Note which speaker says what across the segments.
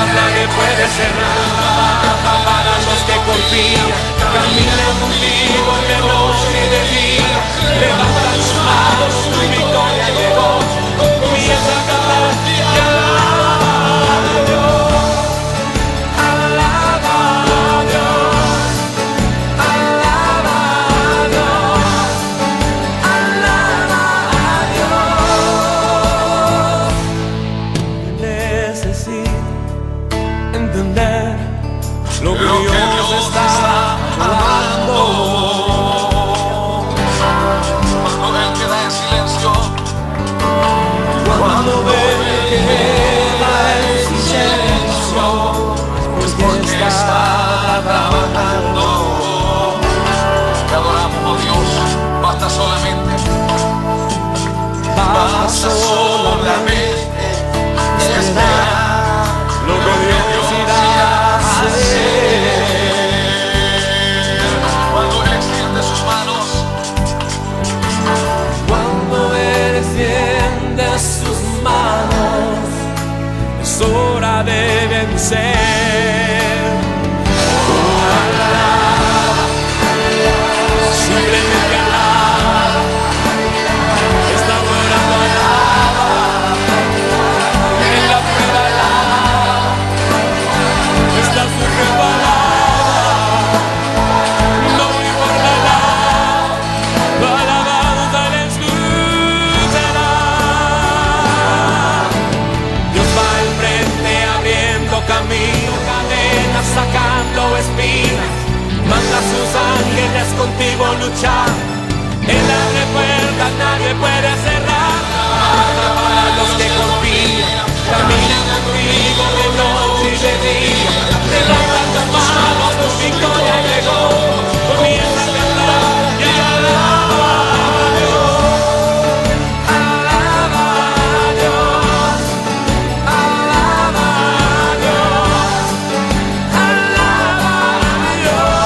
Speaker 1: nadie puede cerrar. Para los que confían, caminan contigo de noche y de día. Levanta tus manos, tu victoria llegó. Comienza a cantar y alaba a Dios. Alaba a Dios. Alaba a Dios. Alaba a Dios. Necesito entender lo que Dios está hablando.
Speaker 2: Cuando Él queda en silencio,
Speaker 1: Cuando Él queda en silencio, pues que está trabajando.
Speaker 2: te adoramos, oh Dios. Basta solamente esperar
Speaker 1: lo que Dios irá a hacer.
Speaker 2: cuando Él extiende sus manos.
Speaker 1: Cuando Él extiende sus manos, es hora de vencer. Simplemente alaba, está orando, alaba, en la prueba alaba, está sufriendo, alaba, no importa, alaba, alabamos al escuchará. Dios va al frente abriendo camino, cadenas sacando espinas. Manda a sus ángeles contigo luchar. Él abre puertas, nadie puede cerrar. Para los que confían, caminan contigo de noche y de día. Levanta tus manos, tu victoria llegó. Comienza a cantar y alaba a Dios. Alaba a Dios. Alaba a Dios. Alaba a Dios.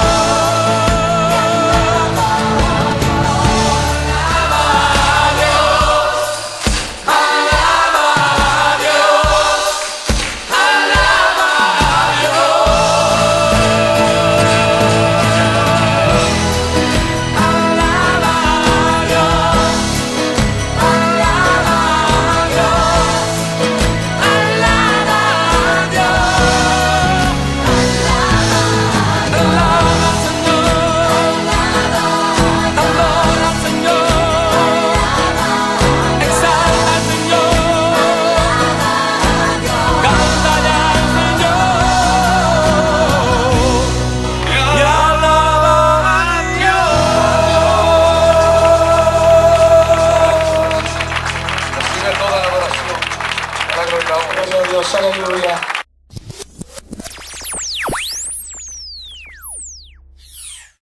Speaker 2: Recibe toda la adoración. La gloria a Dios.
Speaker 3: Gloria a Dios, aleluya.